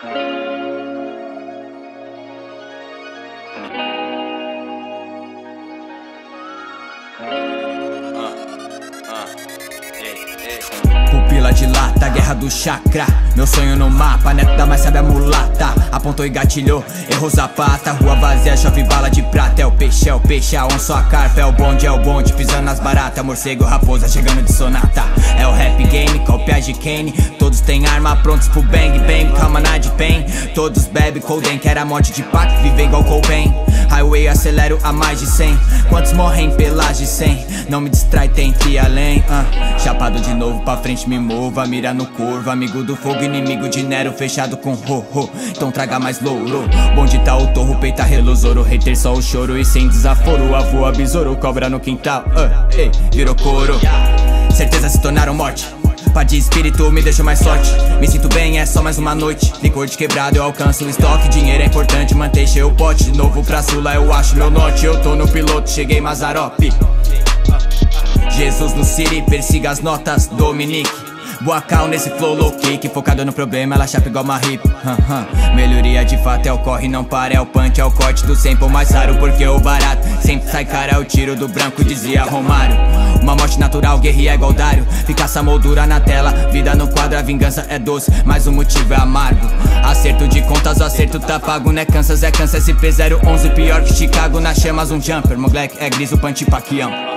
Pupila de lata, guerra do chakra. Meu sonho no mapa, neto da mais sabe a mulata. Apontou e gatilhou, errou zapata. Rua vazia, chove bala de prata. É o peixe, a onça, a carpa. É o bonde, pisando nas baratas. Morcego, raposa, chegando de sonata. É o rap game, copias de Kane. Todos têm arma, prontos pro bang bang. Calma na de pain, todos bebe Coden. Quer a morte de Pac, vive igual Cobain. Highway, acelero a mais de 100. Quantos morrem pelas de 100? Não me distrai, tem que ir além. Chapado de novo, pra frente me mova. Mira no curvo, amigo do fogo, inimigo de Nero. Fechado com ho-ho, então traga mais louro. Bonde tá o torro, peita relosouro. Hater só o choro e sem desaforo. Avô, besouro, cobra no quintal. Ei, virou couro. Certeza se tornaram morte. Pá de espírito me deixou mais forte. Me sinto bem, é só mais uma noite. Licor de quebrado, eu alcanço o estoque. Dinheiro é importante, manter cheio o pote. De novo pra Sula, eu acho meu norte. Eu tô no piloto, cheguei Mazarope. Jesus no City, persiga as notas, Dominique. Boa cal nesse flow low kick. Focado no problema, ela chapa igual uma hip. Melhoria de fato é o corre, não para. É o punch, é o corte do sample mais raro. Porque o barato sempre sai cara. É o tiro do branco, dizia Romário. Uma morte natural, guerrilha igual Dário. Fica essa moldura na tela, vida no quadro. A vingança é doce, mas o motivo é amargo. Acerto de contas, o acerto tá pago. Não é Kansas, é Kansas SP011. Pior que Chicago, nas chamas um jumper. Moleque é gris, o punch paquião.